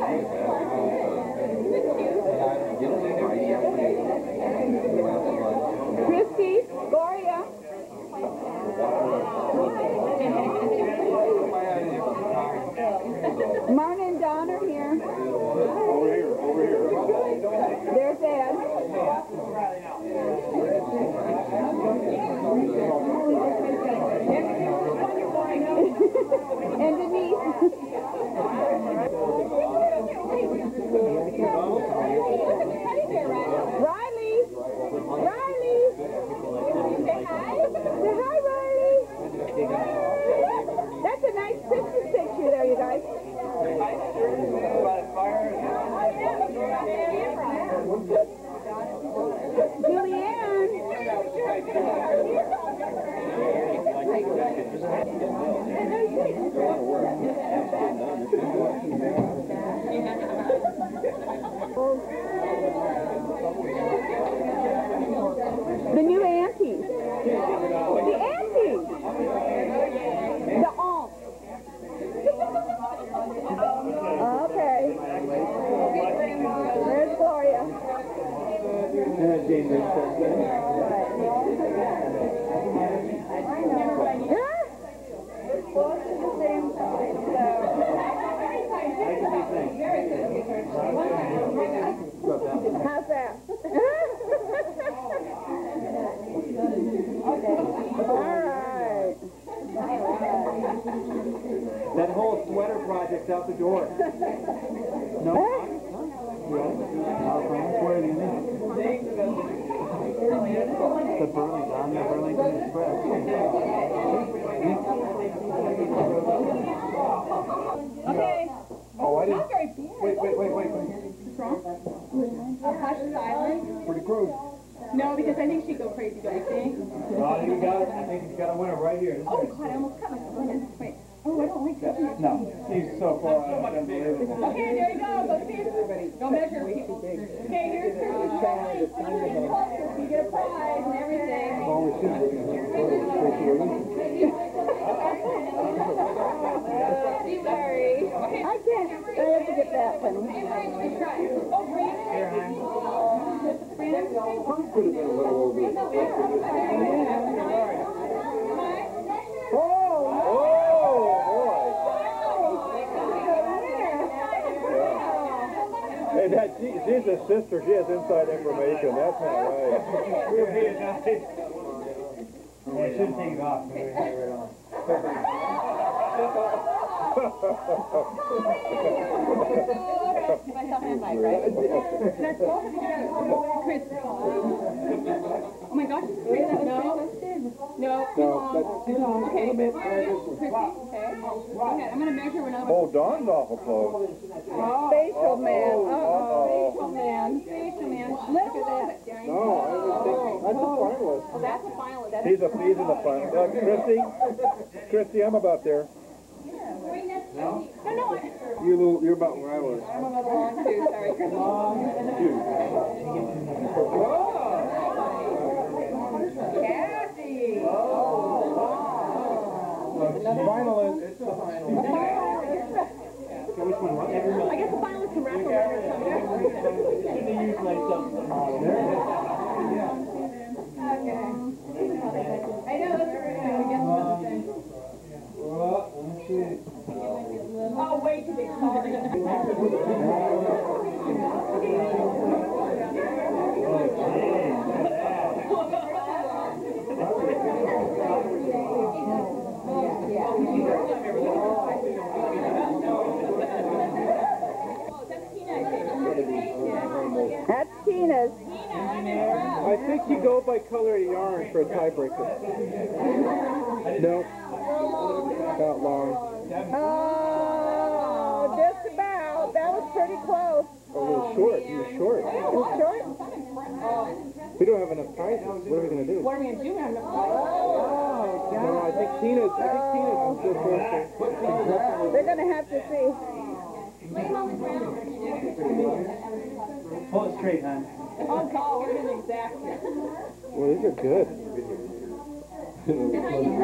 Christy, Gloria. Marna and Don are here. Over here, over here. There's Ed. And Denise. Riley. Riley. Say hi, Riley. That's a nice Christmas picture there, you guys. The new aunties. The aunties. The aunts. Okay. There's Gloria. How's that? All right. That whole sweater project's out the door. No. The Burlington, the Burlington Express. Okay. Oh, I didn't. Not very big. Wait. What's wrong? Hush silence. Pretty close. No, because I think she'd go crazy, don't you think? I think he's got a winner right here. Oh, God, I almost cut myself. Wait. Oh, I don't like that. No, he's so far out. Okay, there you go. Go see. Go measure. Okay, here's you get a prize and everything. Be wary. Okay. I can't. I have to get that one. Oh, Brandon. She's a sister. She has inside information. That's not right. We shouldn't take it off. Myself and Mike, right? Let's go Chris. Oh my gosh. No. No. Okay. Chrissy. Okay. I'm going to measure another one. Oh, Dawn's awful close. Facial man. Facial man. Facial man. Look at that. No, I was thinking, that's a finalist. Oh, that's a finalist. He's in the front. Christy, I'm about there. No. You're about where I was. I'm another one too. Sorry, Chris. Kathy. Finalist. It's the finalist. Which one? I guess the finalists can wrap around or something. Should they use myself? Okay. I know, that's right. I guess another thing. Oh, way too big. That's Tina's. I think you go by color of yarn for a tiebreaker. No. About long. Oh, just about. That was pretty close. A little short. He was short. It was short? We don't have enough prizes. What are we going to do? What are we going to do? Oh, God. No, I think Tina's still close. They're going to have to see. Hold it straight, hon. Oh, God, where is exactly? Well, these are good.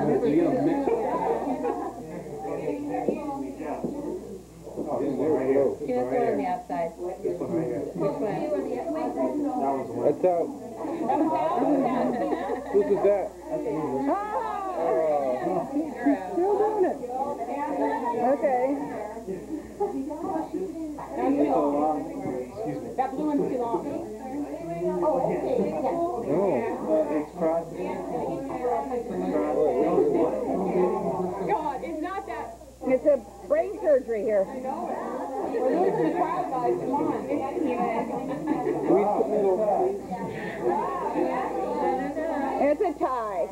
Oh, there we go. Give us one on the outside. This one right here. Which one? That one's the one. That's out. Whose is that? Still doing it. Okay. Excuse me. That blue one's too long. No. It's crossed. God, it's not that. It's a brain surgery here. We're losing the crowd, guys. Come on. It's a tie.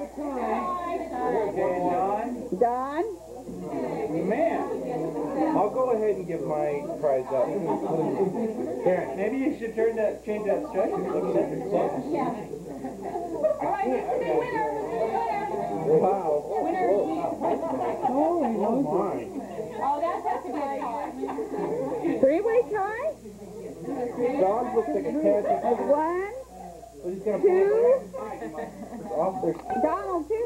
Don? Man, I'll go ahead and give my prize up. Karen, maybe you should change that stretcher. Wow. Oh my. Oh, that has to be a tie. Three-way tie? Don looks like a tattoo. One, He's gonna two, off there. Donald too.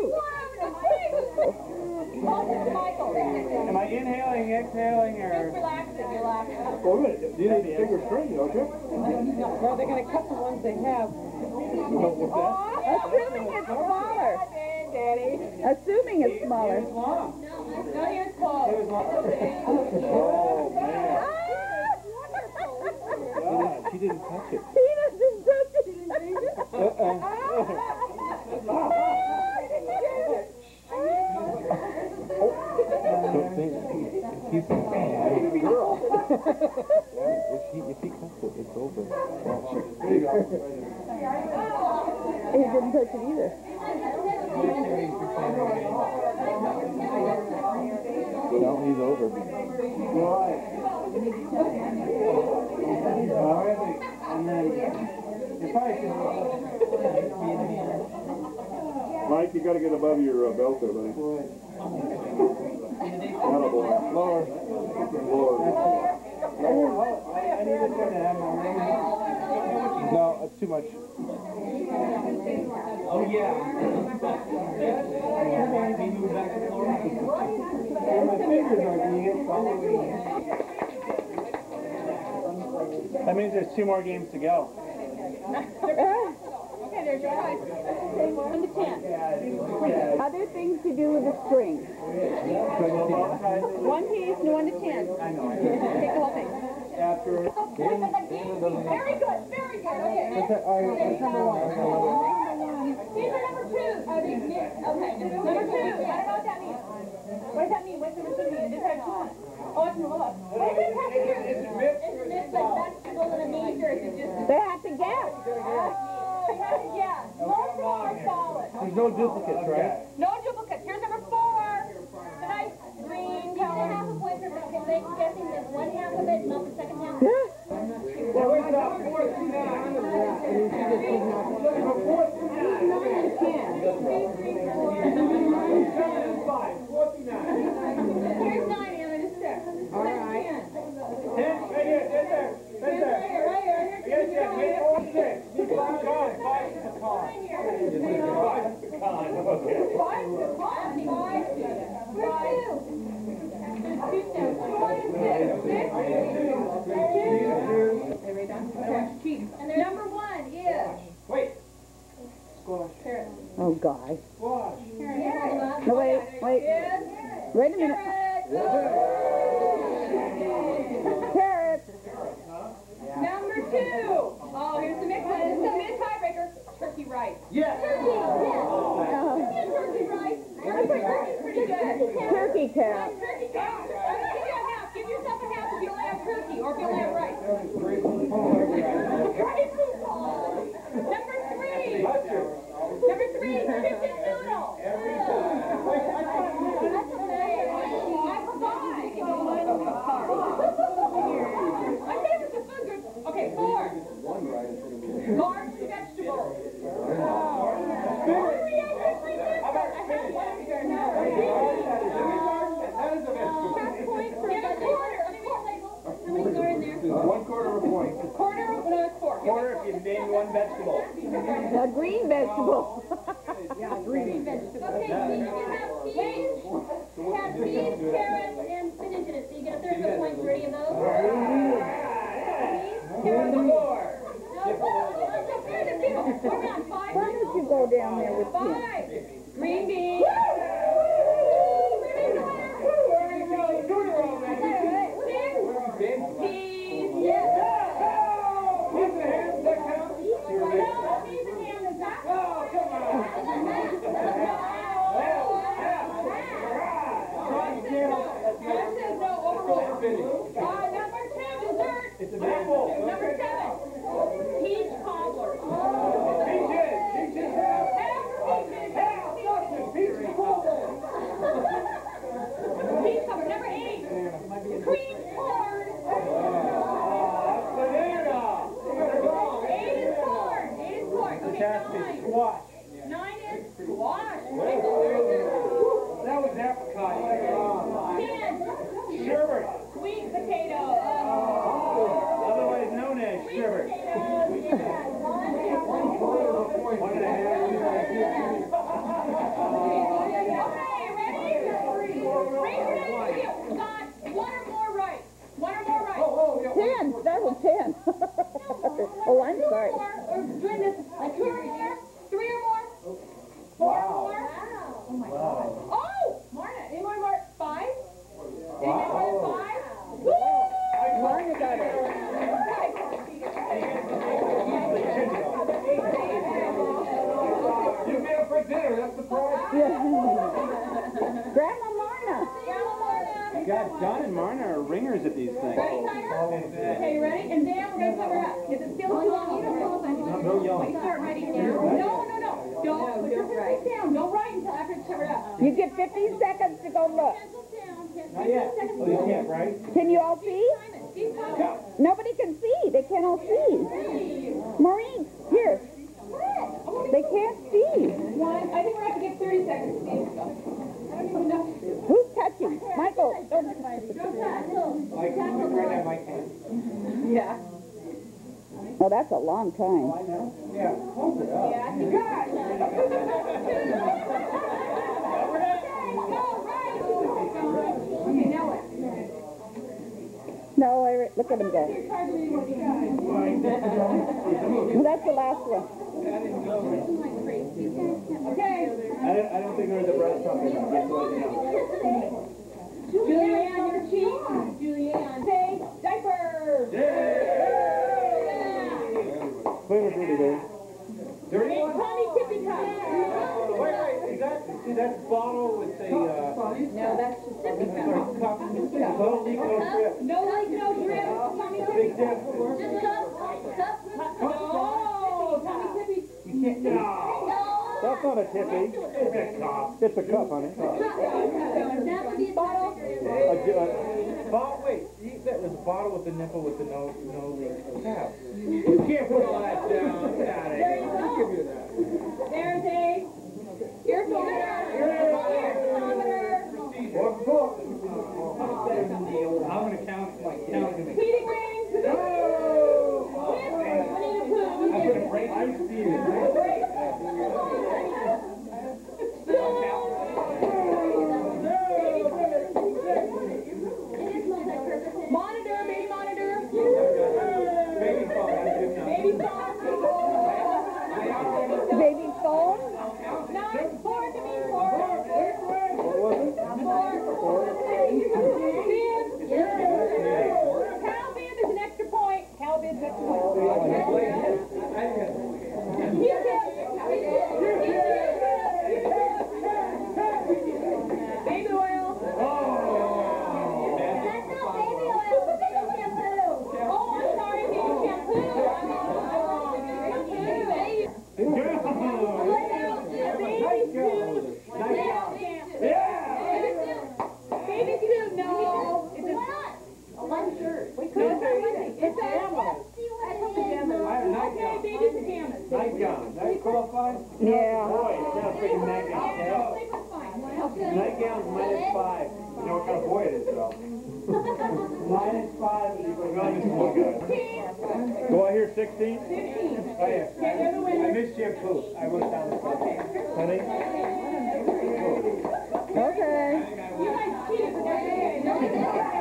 Am I inhaling, exhaling, or? Relaxing. Oh, you need a bigger string, don't you? No, they're going to cut the ones they have. Assuming it's smaller. Assuming it's smaller. No, here's close. Oh, man. God, she didn't touch it. He doesn't touch it. He's a girl. If he cuts it, it's over. He didn't touch it either. No, he's over. Mike, you gotta get above your belt there, buddy. Lower. No, that's too much. Oh, yeah. That means there's 2 more games to go. Okay, there's your prize. 1 to 10. Other things to do with the string. 1 piece and 1 to 10. Take the whole thing. After. Very good, very good. Okay. That's number 1. These are number 2. Okay. Number 2. I don't know what that means. What does that mean? What's number 2 mean? This has one. Oh, it's look. What is it? Is it mixed like vegetable and a meat, or is it just? They have to guess. Yeah. Most of them are solid. There's no duplicates, right? No duplicates. Here's number 4. The nice green color. Half a point for guessing the one half of it, not the second half. Here's 9, Anna. This is there. All right. 10, right here, right there. Right there. Right here. Yes, yes, wait, 6. Five pecan. Okay. Number 1 is. Wait. Squash. Oh, guy. Squash. No, wait. Wait a minute. Carrots. Number 2. Oh, here's the mixed one. This is the mid-tiebreaker. Turkey rice. Yes. Turkey rice. Turkey's pretty good. Turkey cat. Turkey cat. Give yourself a half if you only have turkey or if you only have rice. Number 3. Number 3, chicken noodle. I forgot. My favorite's a food group. Okay, 4. Large vegetables. Quarter if you name one vegetable. A green vegetable. Okay, so you have peas, carrots, and spinach in it, so you get a third of a point for any of those. go down there with him. 5. Green bean. Number 7. Peach cobbler. Peach cobbler. Number 8. Cream corn. 8 is corn. 8 is corn. Okay, Squash. 9 is squash. That was apricot. 10. Sherbet. Sweet potato. Otherwise known as sherbet. Okay, ready? Raise your hand. You got one or more right. One or more right. 10. That was 10. Oh, I'm Two sorry. or more. We're doing this like 2 or more. 3 or more. 4 or more. Oh my God. Oh, Marna. Any more? 5? Any more than 5? Woo! Marna got it. You get up for dinner, that's the prize. Grandma Marna. God, John and Marna are ringers at these things. Ready, timer? Okay, you ready? And Dan, we're going to cover up. If it's still too long, you don't call us. No yelling. Start writing now. No. Don't put your pencils down. Don't write until after it's covered up. You get 15 seconds to go look. Pencils down. Not yet. Oh, you can't, right? Can you all see? Nobody can see. They can't all see. Maureen, here. They can't see. 1. I think we're going to have to give 30 seconds. I don't even know. Who's touching? Michael, don't. Mike, right now, Mike can. Yeah. Oh, that's a long time. Yeah. Hold it up. Yeah, you got it. Okay, now what? No, look at him go. Well, that's the last one. Okay. I don't think there was a breast pump in there. Julianne, your cheek. Julianne. Say, diaper. Clean or dirty, baby? Dirty? Tommy Tippy Cup. Wait, that's bottle with the, No, that's just Tippy Cup. cup. Little leak, no strip. No leak, no drip. Tommy Tippy Big Cup. dip. Just cup. Oh, Tommy Tippy. You can't, no. That's not a tippy. It's a cup. It's a cup, honey. Bottle. Wait, that was a bottle with the nipple with the no leak. Cap. You can't put all that down. Get out of There here. you I'll give you go. that. There's a ear thermometer. One book. I'm going to count. Heating ring. I'm going to break ice to you. Monitor, baby monitor. Baby phone. Baby phone. Baby phone? 9, 4 to me, 4. What was it? 4. Cal bid is an extra point. Cal bid's an extra point. Baby oil. That's not baby oil, it's baby shampoo. Oh, I'm sorry, baby Baby suit, no. It's a one shirt. It's a I have okay, baby pajamas. nightgown. That qualify? Yeah. Boy, it's not a freaking nightgown. Nightgown's -5. You know what kind of boy it is, though. -5 is equal to small guy. Go out here, 16? 15. Oh, yeah. Okay, you're the winner. I missed shampoo. I wrote down the phone. Honey? Okay. You guys cheated, but that's okay. No, it's okay.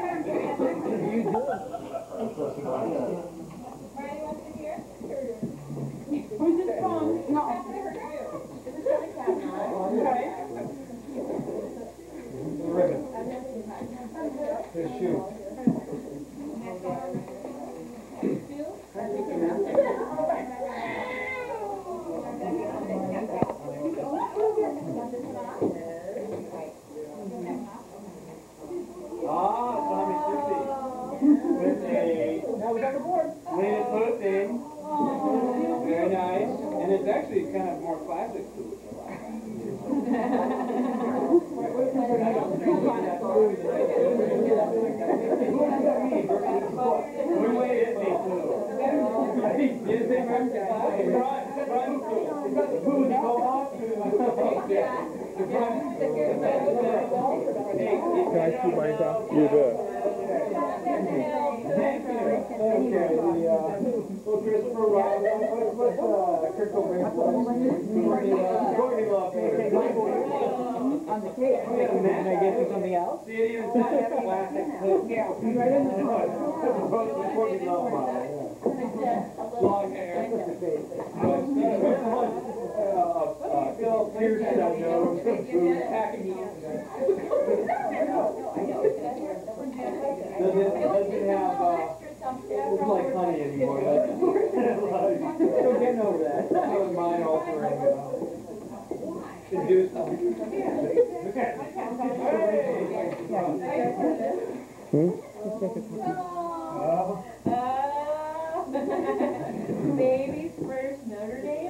Who's this from? No. Lena put it in. Very nice. And it's actually kind of more classic to it. Can I see mine, Tom? You bet. Christopher Ross, what's Kurt Cobain's Courtney Love On the tape. Can I get you something else? See it even classic. Yeah. Right in the front. Courtney Love model. Long hair. Phil Pierce, I know. Doesn't have, it's like honey anymore. Still getting over that. That was mine altering. To do something. Baby's first Notre Dame.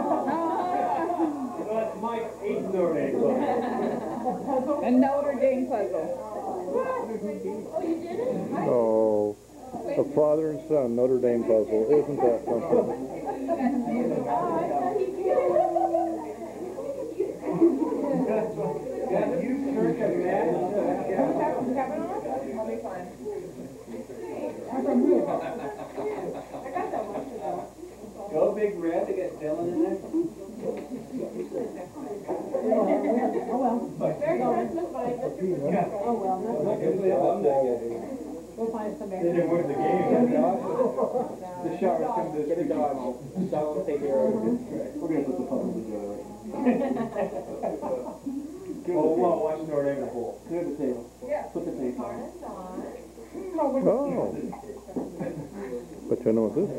That's Mike's 8th Notre Dame club. A Notre Dame puzzle. Oh, a father and son Notre Dame puzzle. Isn't that something? Go Big Red to get Dylan in there. Oh well. Merry Christmas, bye. Oh well. We'll find some They didn't win the game. The showers come this week. Get a dog. Dog will take care of it. We're going to put the puzzle together. Oh, well, watch Notre Dame in the pool. Clear the table. Yeah. Put the tape on. Oh. But you know what this is.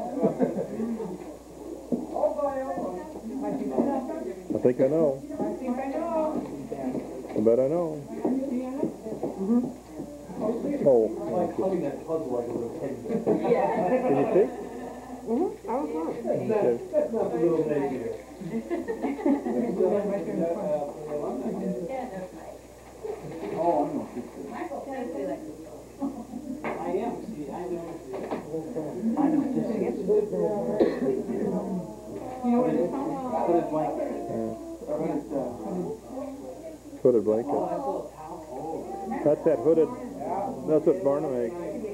I think I know. I bet I know. Oh. Like hugging that puzzle like a little kid. Can you see? That's not the little thing here. Oh, I know. I am. See, I know. You know what it's called? Hooded blanket. Hooded blanket. That's that hooded. That's what Barna makes.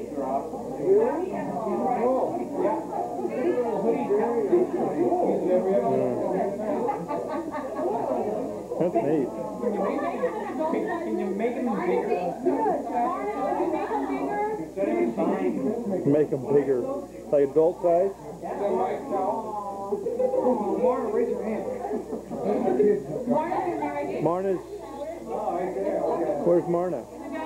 That's neat. Can you make them bigger? Make them bigger. Like adult size? Marna, raise your hand. Marna's. Where's Marna?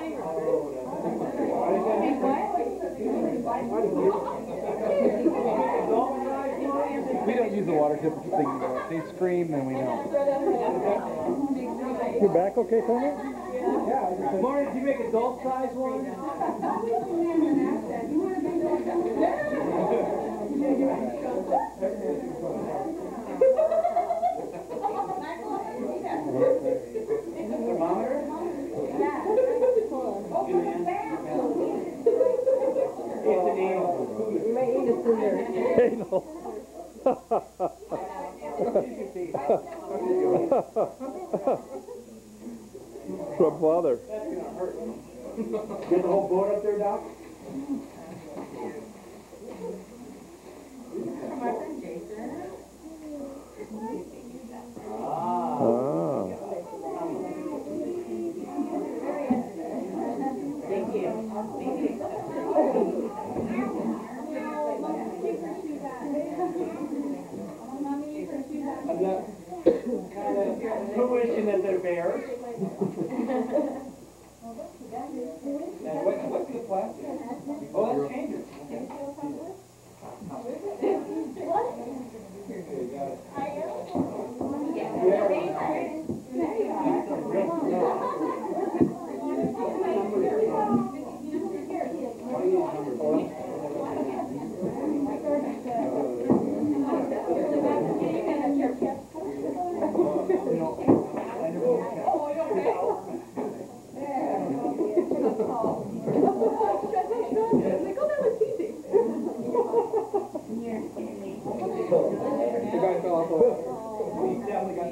We don't use the water tip thing. They scream and we know. Your back okay, Tony? Yeah. Marna, did you make adult size one? Anal. From father. Get the whole board up there, Doc? My friend Jason. Ah. Thank you. Who wishing that they're bears? And what's the plastic? Oh, that's changes.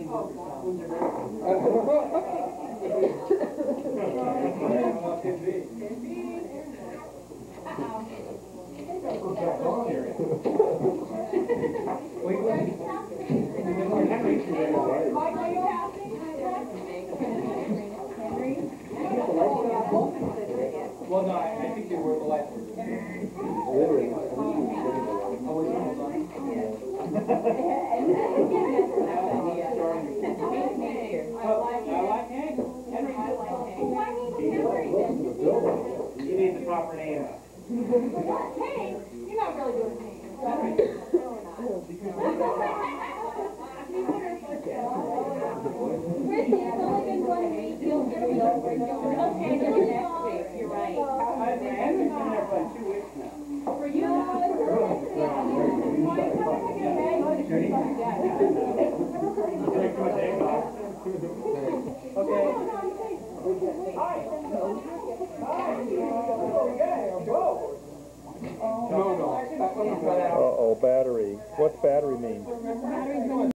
Well, no, I think they were the lights. You need the proper name. Hey, you're not really doing things. Chrissy, it's only been 1 week. You'll get it over and over. Okay, then next week. You're right. Henry's been there for 2 weeks now. For you, No, no. Uh-oh, battery. What's battery mean?